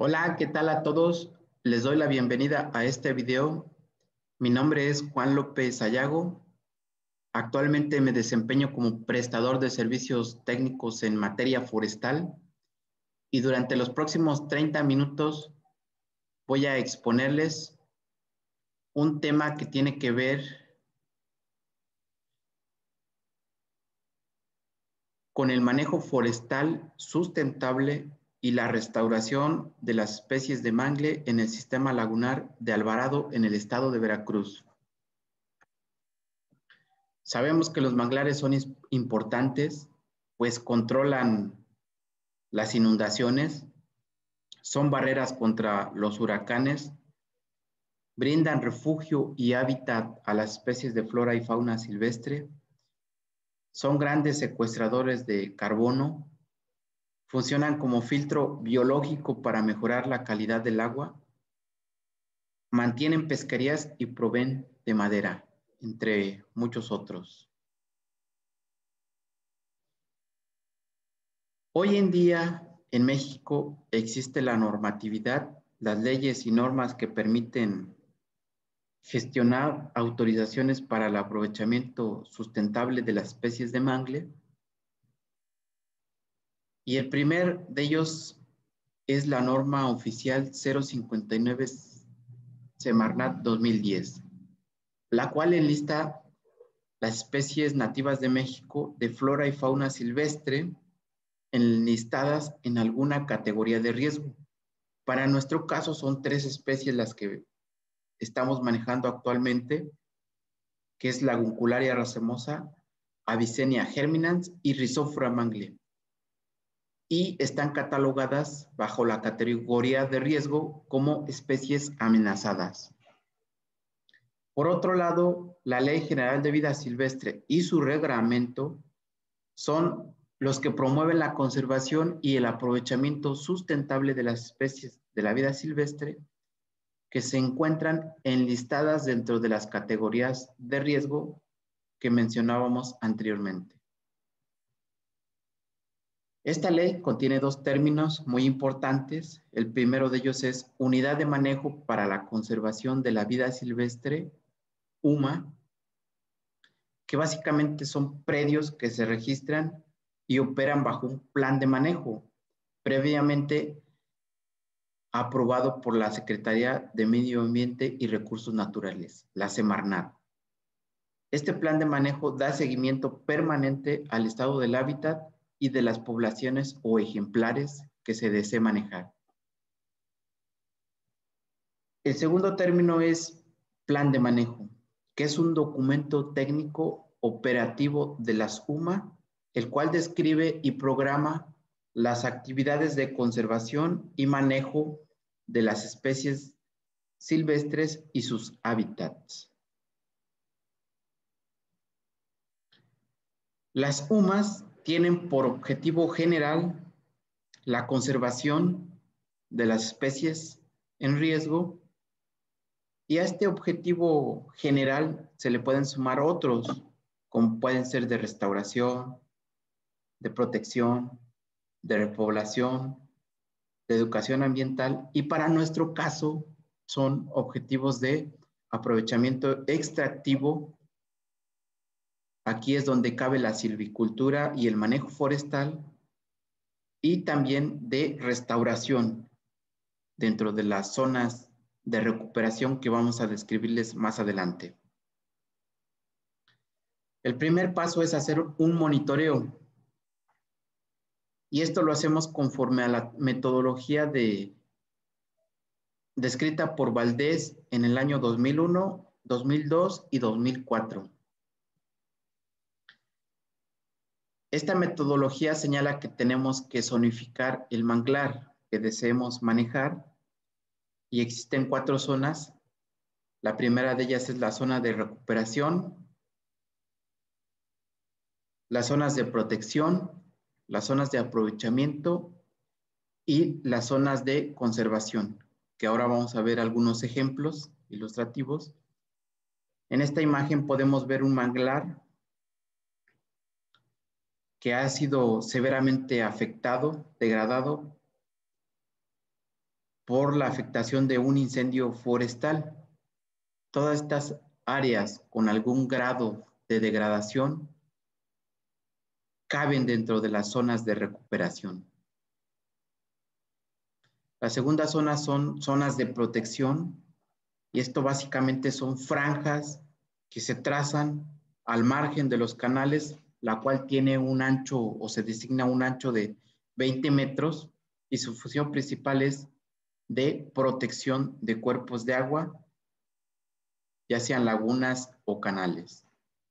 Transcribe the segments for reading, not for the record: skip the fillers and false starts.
Hola, ¿qué tal a todos? Les doy la bienvenida a este video. Mi nombre es Juan López Ayago. Actualmente me desempeño como prestador de servicios técnicos en materia forestal y durante los próximos 30 minutos voy a exponerles un tema que tiene que ver con el manejo forestal sustentable y la restauración de las especies de mangle en el sistema lagunar de Alvarado en el estado de Veracruz. Sabemos que los manglares son importantes, pues controlan las inundaciones, son barreras contra los huracanes, brindan refugio y hábitat a las especies de flora y fauna silvestre, son grandes secuestradores de carbono, funcionan como filtro biológico para mejorar la calidad del agua, mantienen pesquerías y proveen de madera, entre muchos otros. Hoy en día en México existe la normatividad, las leyes y normas que permiten gestionar autorizaciones para el aprovechamiento sustentable de las especies de mangle. Y el primer de ellos es la norma oficial 059 Semarnat 2010, la cual enlista las especies nativas de México de flora y fauna silvestre enlistadas en alguna categoría de riesgo. Para nuestro caso son 3 especies las que estamos manejando actualmente, que es la Laguncularia racemosa, Avicennia germinans y Rhizophora mangle. Y están catalogadas bajo la categoría de riesgo como especies amenazadas. Por otro lado, la Ley General de Vida Silvestre y su reglamento son los que promueven la conservación y el aprovechamiento sustentable de las especies de la vida silvestre que se encuentran enlistadas dentro de las categorías de riesgo que mencionábamos anteriormente. Esta ley contiene 2 términos muy importantes. El primero de ellos es Unidad de Manejo para la Conservación de la Vida Silvestre, UMA, que básicamente son predios que se registran y operan bajo un plan de manejo previamente aprobado por la Secretaría de Medio Ambiente y Recursos Naturales, la Semarnat. Este plan de manejo da seguimiento permanente al estado del hábitat y de las poblaciones o ejemplares que se desee manejar. El segundo término es plan de manejo, que es un documento técnico operativo de las UMA, el cual describe y programa las actividades de conservación y manejo de las especies silvestres y sus hábitats. Las UMAs tienen por objetivo general la conservación de las especies en riesgo y a este objetivo general se le pueden sumar otros, como pueden ser de restauración, de protección, de repoblación, de educación ambiental y para nuestro caso son objetivos de aprovechamiento extractivo. Aquí es donde cabe la silvicultura y el manejo forestal y también de restauración dentro de las zonas de recuperación que vamos a describirles más adelante. El primer paso es hacer un monitoreo y esto lo hacemos conforme a la metodología descrita por Valdés en el año 2001, 2002 y 2004. Esta metodología señala que tenemos que zonificar el manglar que deseemos manejar y existen 4 zonas. La primera de ellas es la zona de recuperación, las zonas de protección, las zonas de aprovechamiento y las zonas de conservación, que ahora vamos a ver algunos ejemplos ilustrativos. En esta imagen podemos ver un manglar que ha sido severamente afectado, degradado, por la afectación de un incendio forestal. Todas estas áreas con algún grado de degradación caben dentro de las zonas de recuperación. La segunda zona son zonas de protección, y esto básicamente son franjas que se trazan al margen de los canales, la cual tiene un ancho o se designa un ancho de 20 metros y su función principal es de protección de cuerpos de agua, ya sean lagunas o canales.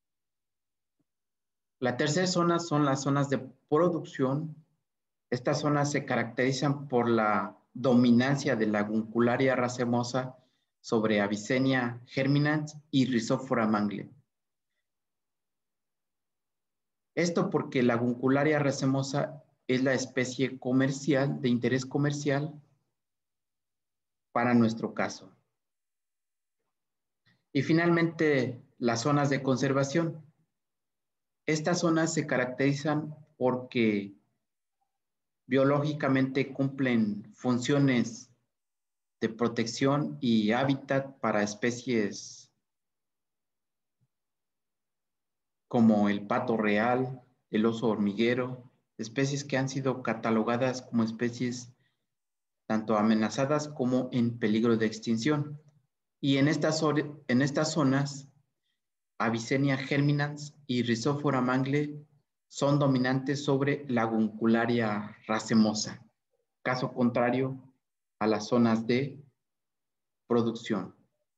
La tercera zona son las zonas de producción. Estas zonas se caracterizan por la dominancia de la Laguncularia racemosa sobre Avicennia germinans y Rhizophora mangle. Esto porque la Laguncularia racemosa es la especie comercial de interés comercial para nuestro caso. Y finalmente, las zonas de conservación. Estas zonas se caracterizan porque biológicamente cumplen funciones de protección y hábitat para especies como el pato real, el oso hormiguero, especies que han sido catalogadas como especies tanto amenazadas como en peligro de extinción. Y en estas zonas, Avicennia germinans y Rhizophora mangle son dominantes sobre Laguncularia racemosa, caso contrario a las zonas de producción.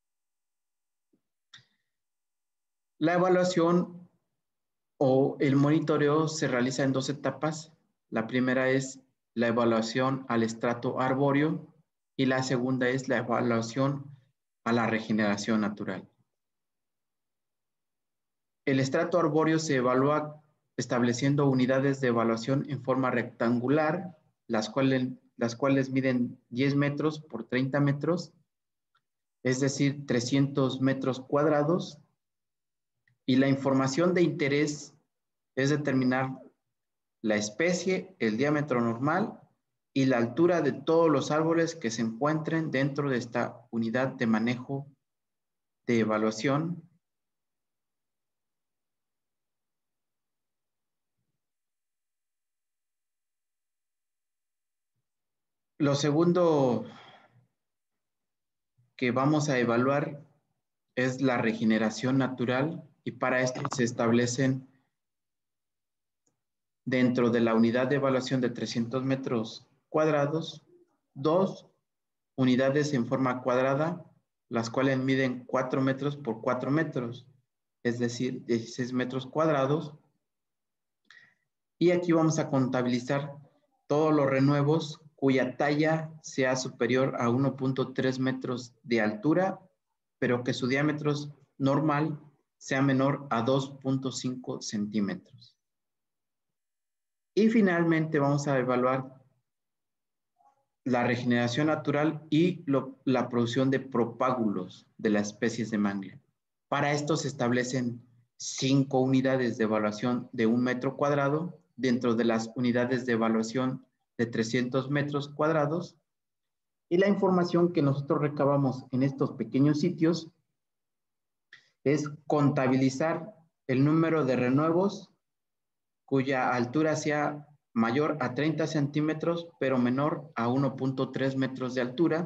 La evaluación o el monitoreo se realiza en dos etapas. La primera es la evaluación al estrato arbóreo y la segunda es la evaluación a la regeneración natural. El estrato arbóreo se evalúa estableciendo unidades de evaluación en forma rectangular, las cuales miden 10 metros por 30 metros, es decir, 300 metros cuadrados, y la información de interés es determinar la especie, el diámetro normal y la altura de todos los árboles que se encuentren dentro de esta unidad de manejo de evaluación. Lo segundo que vamos a evaluar es la regeneración natural, y para esto se establecen dentro de la unidad de evaluación de 300 metros cuadrados, dos unidades en forma cuadrada, las cuales miden 4 metros por 4 metros, es decir, 16 metros cuadrados. Y aquí vamos a contabilizar todos los renuevos cuya talla sea superior a 1.3 metros de altura, pero que su diámetro normal sea menor a 2.5 centímetros. Y finalmente vamos a evaluar la regeneración natural y la producción de propágulos de las especies de mangle. Para esto se establecen 5 unidades de evaluación de 1 metro cuadrado dentro de las unidades de evaluación de 300 metros cuadrados, y la información que nosotros recabamos en estos pequeños sitios es contabilizar el número de renuevos cuya altura sea mayor a 30 centímetros, pero menor a 1.3 metros de altura,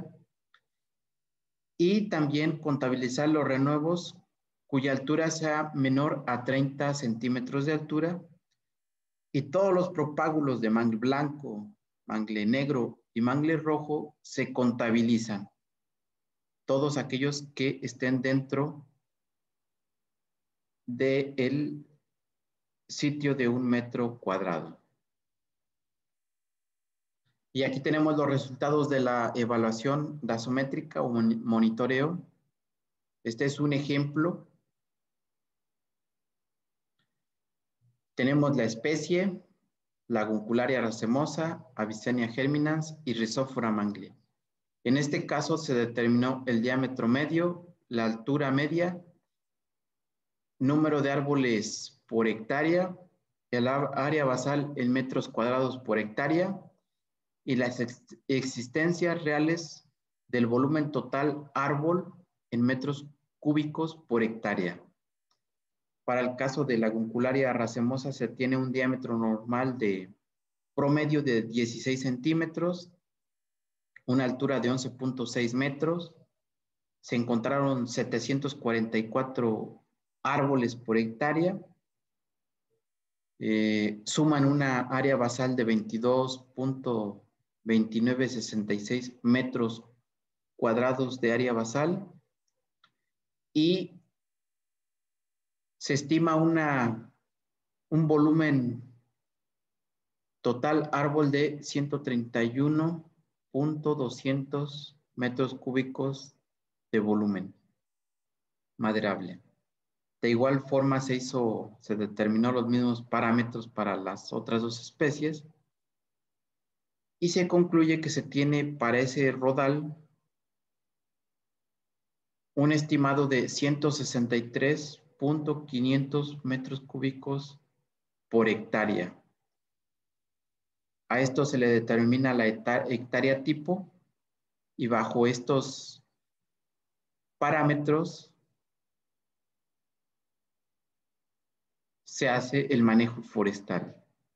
y también contabilizar los renuevos cuya altura sea menor a 30 centímetros de altura, y todos los propágulos de mangle blanco, mangle negro y mangle rojo se contabilizan, todos aquellos que estén dentro del sitio de 1 metro cuadrado. Y aquí tenemos los resultados de la evaluación dasométrica o monitoreo. Este es un ejemplo. Tenemos la especie, Laguncularia racemosa, Avicennia germinans y Rhizophora mangle. En este caso se determinó el diámetro medio, la altura media, número de árboles por hectárea, el área basal en metros cuadrados por hectárea y las existencias reales del volumen total árbol en metros cúbicos por hectárea. Para el caso de la Aguncularia racemosa se tiene un diámetro normal de promedio de 16 centímetros, una altura de 11.6 metros. Se encontraron 744 árboles por hectárea. Suman una área basal de 22.2966 metros cuadrados de área basal y se estima un volumen total árbol de 131.200 metros cúbicos de volumen maderable. De igual forma se determinó los mismos parámetros para las otras dos especies y se concluye que se tiene para ese rodal un estimado de 163.500 metros cúbicos por hectárea. A esto se le determina la hectárea tipo y bajo estos parámetros se hace el manejo forestal.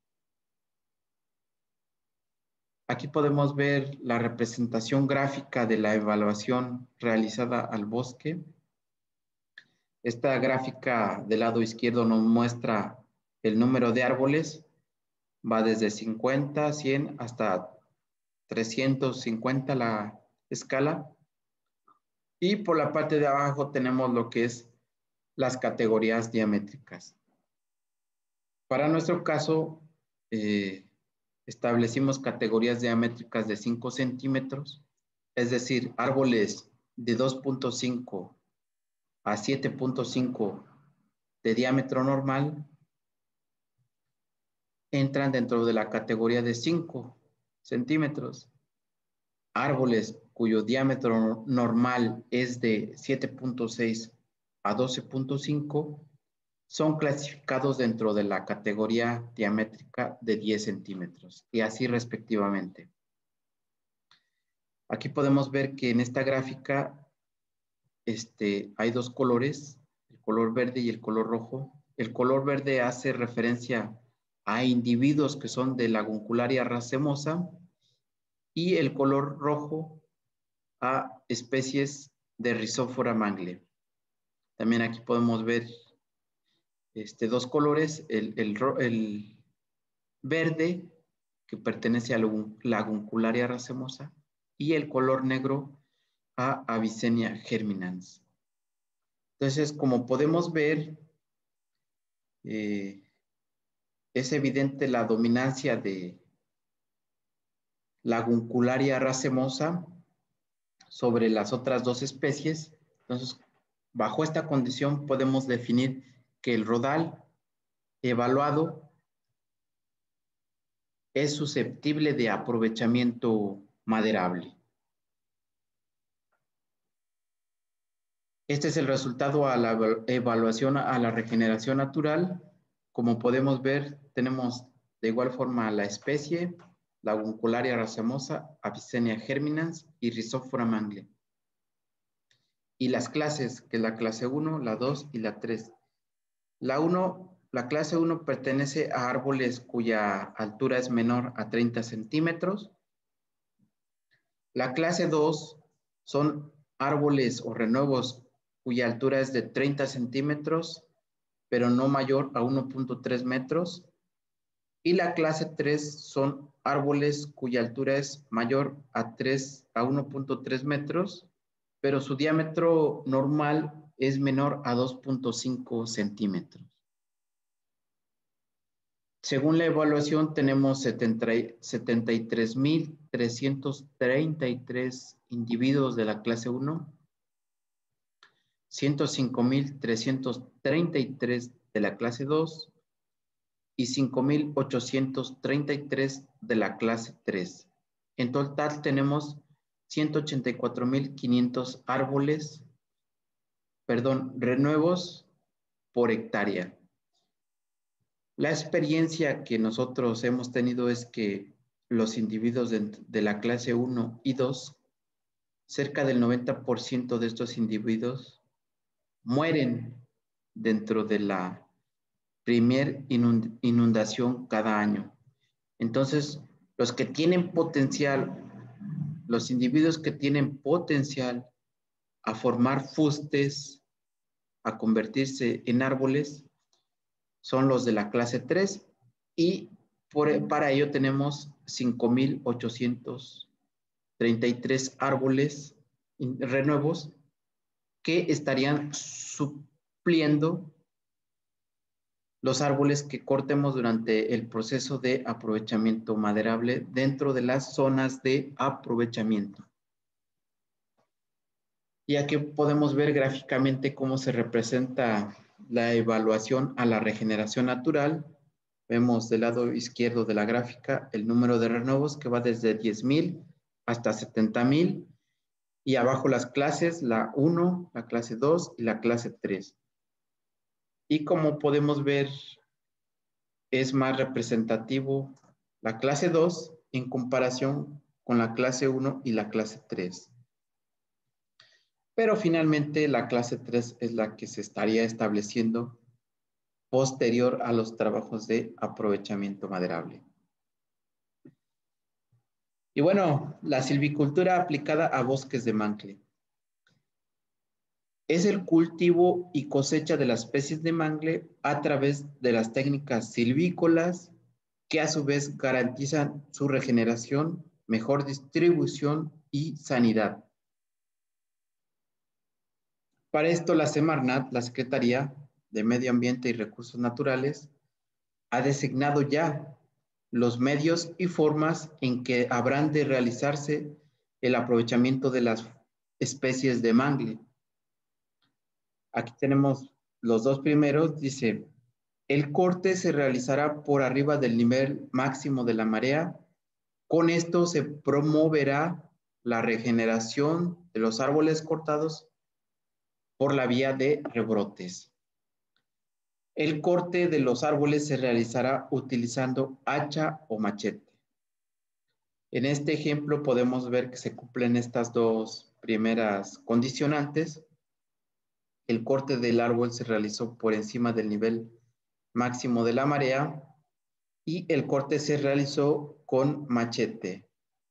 Aquí podemos ver la representación gráfica de la evaluación realizada al bosque. Esta gráfica del lado izquierdo nos muestra el número de árboles. Va desde 50, 100 hasta 350 la escala. Y por la parte de abajo tenemos lo que es las categorías diamétricas. Para nuestro caso, establecimos categorías diamétricas de 5 centímetros, es decir, árboles de 2.5 a 7.5 de diámetro normal entran dentro de la categoría de 5 centímetros. Árboles cuyo diámetro normal es de 7.6 a 12.5 son clasificados dentro de la categoría diamétrica de 10 centímetros y así respectivamente. Aquí podemos ver que en esta gráfica hay dos colores, el color verde y el color rojo. El color verde hace referencia a individuos que son de la Aguncularia racemosa y el color rojo a especies de Rhizophora mangle. También aquí podemos ver dos colores, el verde que pertenece a la Aguncularia racemosa y el color negro a Avicennia germinans. Entonces, como podemos ver, es evidente la dominancia de la Aguncularia racemosa sobre las otras dos especies. Entonces, bajo esta condición podemos definir que el rodal evaluado es susceptible de aprovechamiento maderable. Este es el resultado a la evaluación a la regeneración natural. Como podemos ver, tenemos de igual forma la especie, la Aguncularia racemosa, Avicennia germinans y Rhizophora mangle. Y las clases, que es la clase 1, la 2 y la 3. La clase 1 pertenece a árboles cuya altura es menor a 30 centímetros. La clase 2 son árboles o renuevos cuya altura es de 30 centímetros, pero no mayor a 1.3 metros. Y la clase 3 son árboles cuya altura es mayor a 1.3 metros, pero su diámetro normal es menor a 2.5 centímetros. Según la evaluación, tenemos 73.333 individuos de la clase 1, 105.333 de la clase 2 y 5.833 de la clase 3. En total tenemos 184.500 árboles, renuevos por hectárea. La experiencia que nosotros hemos tenido es que los individuos de la clase 1 y 2 cerca del 90% de estos individuos mueren dentro de la primer inundación cada año. Entonces, los que tienen potencial, los individuos que tienen potencial a formar fustes, a convertirse en árboles, son los de la clase 3 y para ello tenemos 5,833 árboles renuevos que estarían supliendo los árboles que cortemos durante el proceso de aprovechamiento maderable dentro de las zonas de aprovechamiento. Y aquí podemos ver gráficamente cómo se representa la evaluación a la regeneración natural. Vemos del lado izquierdo de la gráfica el número de renuevos que va desde 10,000 hasta 70,000 y abajo las clases, la 1, la clase 2 y la clase 3. Y como podemos ver, es más representativo la clase 2 en comparación con la clase 1 y la clase 3. Pero finalmente la clase 3 es la que se estaría estableciendo posterior a los trabajos de aprovechamiento maderable. Y bueno, la silvicultura aplicada a bosques de mangle. Es el cultivo y cosecha de las especies de mangle a través de las técnicas silvícolas que a su vez garantizan su regeneración, mejor distribución y sanidad. Para esto la Semarnat, la Secretaría de Medio Ambiente y Recursos Naturales, ha designado ya los medios y formas en que habrán de realizarse el aprovechamiento de las especies de mangle. Aquí tenemos los dos primeros, dice, el corte se realizará por arriba del nivel máximo de la marea. Con esto se promoverá la regeneración de los árboles cortados por la vía de rebrotes. El corte de los árboles se realizará utilizando hacha o machete. En este ejemplo podemos ver que se cumplen estas dos primeras condicionantes. El corte del árbol se realizó por encima del nivel máximo de la marea y el corte se realizó con machete.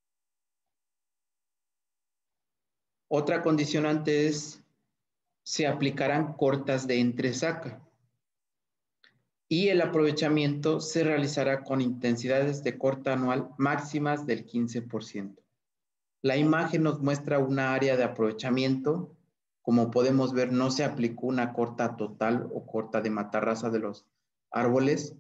Otra condicionante es, se aplicarán cortas de entresaca y el aprovechamiento se realizará con intensidades de corta anual máximas del 15%. La imagen nos muestra una área de aprovechamiento. Como podemos ver, no se aplicó una corta total o corta de matarraza de los árboles.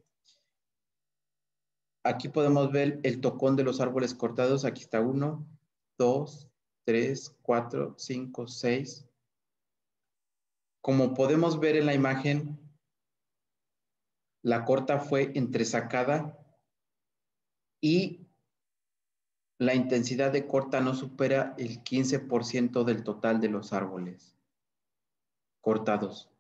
Aquí podemos ver el tocón de los árboles cortados. Aquí está 1, 2, 3, 4, 5, 6. Como podemos ver en la imagen, la corta fue entresacada y la intensidad de corta no supera el 15% del total de los árboles cortados.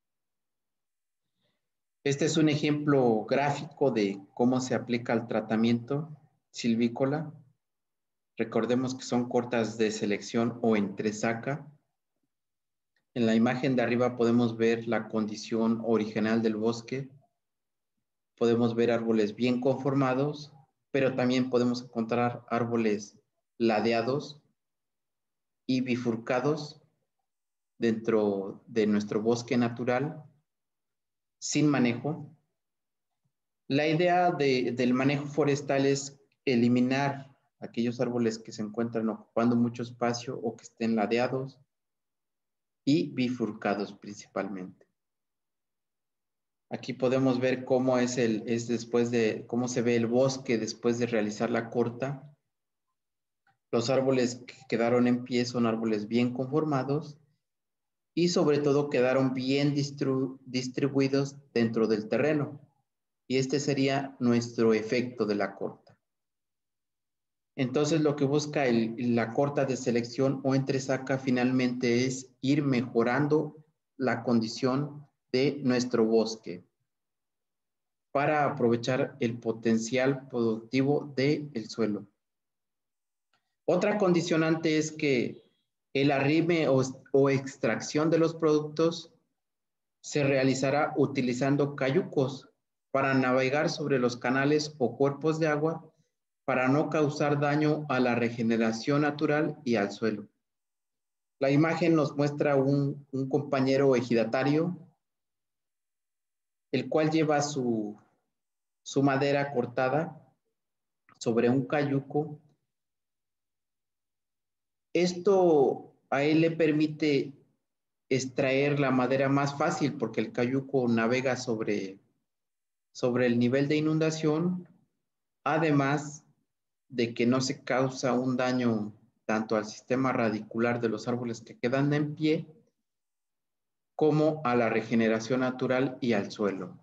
Este es un ejemplo gráfico de cómo se aplica el tratamiento silvícola. Recordemos que son cortas de selección o entresaca. En la imagen de arriba podemos ver la condición original del bosque. Podemos ver árboles bien conformados, pero también podemos encontrar árboles ladeados y bifurcados dentro de nuestro bosque natural, sin manejo. La idea del manejo forestal es eliminar aquellos árboles que se encuentran ocupando mucho espacio o que estén ladeados y bifurcados principalmente. Aquí podemos ver cómo cómo se ve el bosque después de realizar la corta. Los árboles que quedaron en pie son árboles bien conformados y sobre todo quedaron bien distribuidos dentro del terreno. Y este sería nuestro efecto de la corta. Entonces lo que busca la corta de selección o entresaca finalmente es ir mejorando la condición de nuestro bosque para aprovechar el potencial productivo del suelo. Otra condicionante es que El arrime o extracción de los productos se realizará utilizando cayucos para navegar sobre los canales o cuerpos de agua para no causar daño a la regeneración natural y al suelo. La imagen nos muestra un compañero ejidatario, el cual lleva su madera cortada sobre un cayuco. Esto a él le permite extraer la madera más fácil porque el cayuco navega sobre el nivel de inundación, además de que no se causa un daño tanto al sistema radicular de los árboles que quedan en pie, como a la regeneración natural y al suelo.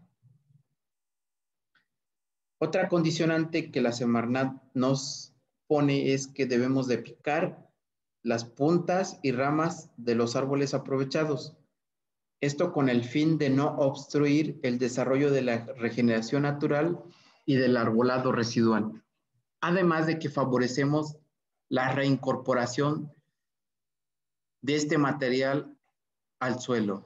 Otra condicionante que la Semarnat nos pone es que debemos de picar las puntas y ramas de los árboles aprovechados. Esto con el fin de no obstruir el desarrollo de la regeneración natural y del arbolado residual. Además de que favorecemos la reincorporación de este material al suelo.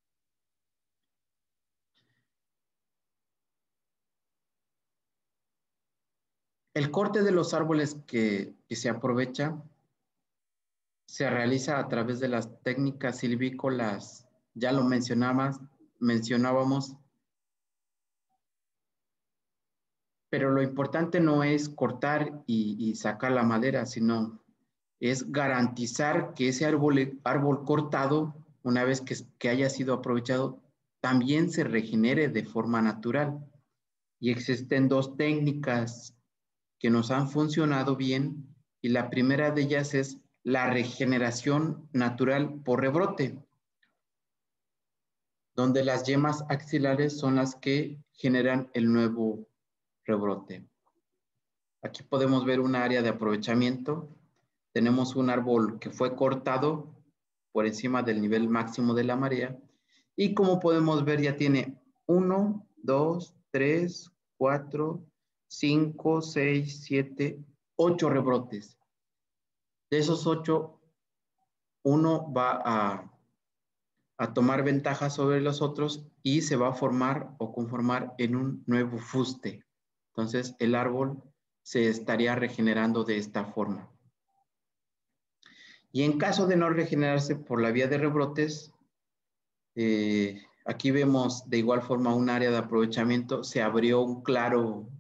El corte de los árboles que se aprovecha se realiza a través de las técnicas silvícolas, ya lo mencionábamos, pero lo importante no es cortar y sacar la madera, sino es garantizar que ese árbol cortado, una vez que haya sido aprovechado, también se regenere de forma natural. Y existen dos técnicas que nos han funcionado bien, y la primera de ellas es la regeneración natural por rebrote, donde las yemas axilares son las que generan el nuevo rebrote. Aquí podemos ver un área de aprovechamiento. Tenemos un árbol que fue cortado por encima del nivel máximo de la marea, y como podemos ver ya tiene 1, 2, 3, 4, 5, 6, 7, 8 rebrotes. De esos 8, uno va a tomar ventaja sobre los otros y se va a formar o conformar en un nuevo fuste. Entonces el árbol se estaría regenerando de esta forma. Y en caso de no regenerarse por la vía de rebrotes, aquí vemos de igual forma un área de aprovechamiento. Se abrió un claro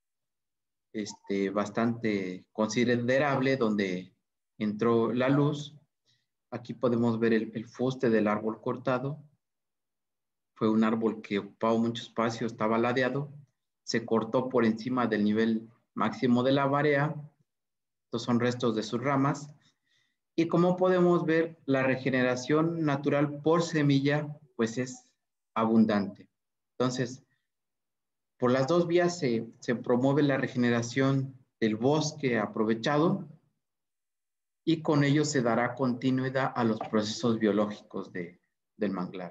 bastante considerable donde entró la luz. Aquí podemos ver el fuste del árbol cortado. Fue un árbol que ocupaba mucho espacio, estaba ladeado. Se cortó por encima del nivel máximo de la marea. Estos son restos de sus ramas. Y como podemos ver, la regeneración natural por semilla pues es abundante. Entonces, por las dos vías se promueve la regeneración del bosque aprovechado, y con ello se dará continuidad a los procesos biológicos del manglar.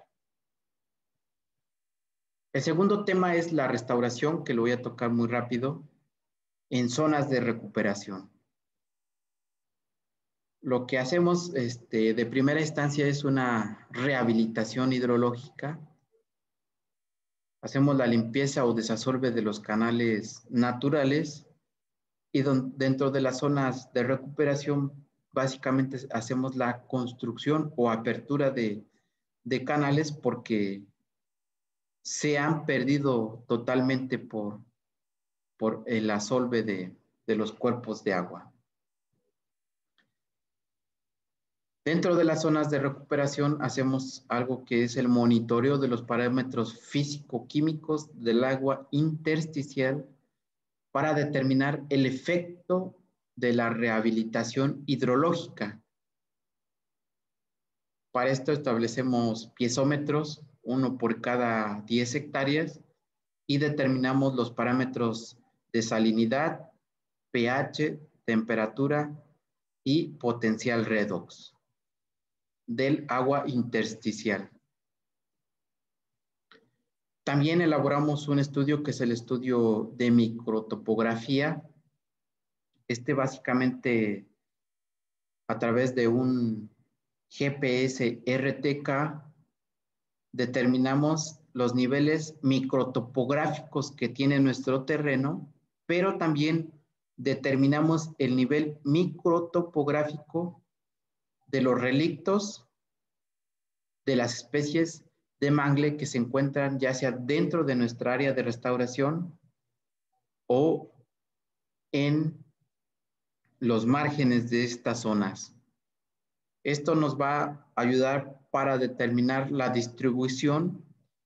El segundo tema es la restauración, que lo voy a tocar muy rápido, en zonas de recuperación. Lo que hacemos de primera instancia es una rehabilitación hidrológica. Hacemos la limpieza o desasolve de los canales naturales, y dentro de las zonas de recuperación básicamente hacemos la construcción o apertura de canales, porque se han perdido totalmente por el asolve de los cuerpos de agua. Dentro de las zonas de recuperación hacemos algo que es el monitoreo de los parámetros físico-químicos del agua intersticial para determinar el efecto de la rehabilitación hidrológica. Para esto establecemos piezómetros, uno por cada 10 hectáreas, y determinamos los parámetros de salinidad, pH, temperatura y potencial redox del agua intersticial. También elaboramos un estudio que es el estudio de microtopografía. Básicamente, a través de un GPS RTK, determinamos los niveles microtopográficos que tiene nuestro terreno, pero también determinamos el nivel microtopográfico de los relictos de las especies de mangle que se encuentran ya sea dentro de nuestra área de restauración o en los márgenes de estas zonas. Esto nos va a ayudar para determinar la distribución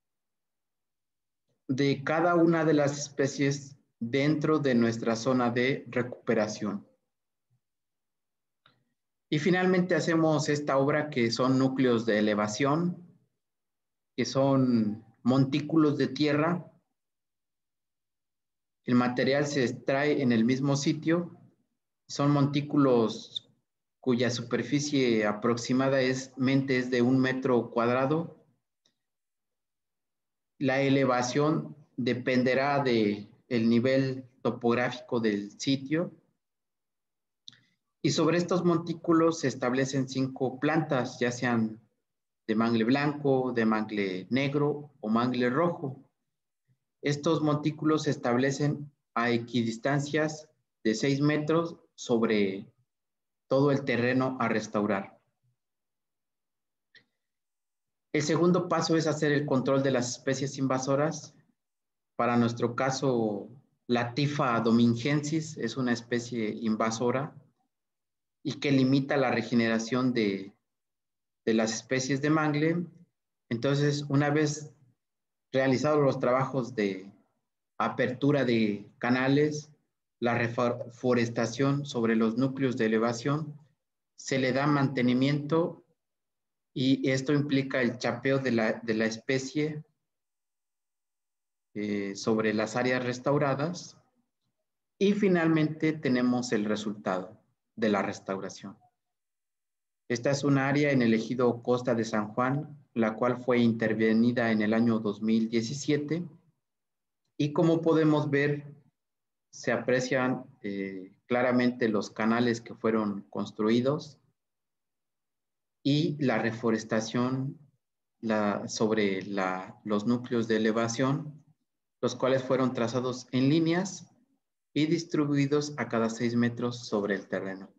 de cada una de las especies dentro de nuestra zona de recuperación. Y finalmente hacemos esta obra que son núcleos de elevación, que son montículos de tierra. El material se extrae en el mismo sitio. Son montículos cuya superficie aproximada es de 1 metro cuadrado. La elevación dependerá del nivel topográfico del sitio. Y sobre estos montículos se establecen 5 plantas, ya sean de mangle blanco, de mangle negro o mangle rojo. Estos montículos se establecen a equidistancias de 6 metros sobre todo el terreno a restaurar. El segundo paso es hacer el control de las especies invasoras. Para nuestro caso, la Tifa domingensis es una especie invasora y que limita la regeneración de las especies de mangle. Entonces, una vez realizados los trabajos de apertura de canales, la reforestación sobre los núcleos de elevación, se le da mantenimiento y esto implica el chapeo de la especie sobre las áreas restauradas y finalmente tenemos el resultado de la restauración. Esta es una área en el ejido Costa de San Juan, la cual fue intervenida en el año 2017 y como podemos ver, se aprecian claramente los canales que fueron construidos y la reforestación sobre los núcleos de elevación, los cuales fueron trazados en líneas y distribuidos a cada 6 metros sobre el terreno.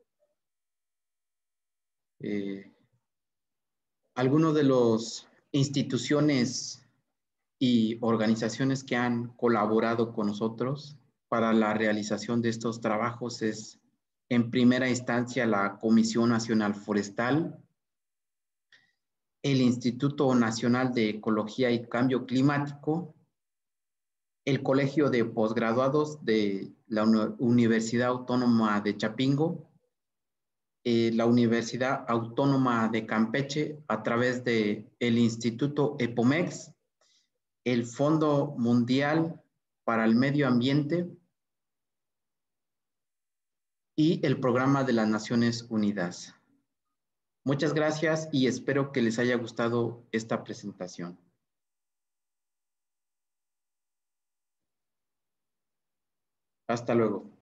Algunos de las instituciones y organizaciones que han colaborado con nosotros para la realización de estos trabajos es, en primera instancia, la Comisión Nacional Forestal, el Instituto Nacional de Ecología y Cambio Climático, el Colegio de Posgraduados de la Universidad Autónoma de Chapingo, la Universidad Autónoma de Campeche a través del Instituto EPOMEX, el Fondo Mundial para el Medio Ambiente y el Programa de las Naciones Unidas. Muchas gracias y espero que les haya gustado esta presentación. Hasta luego.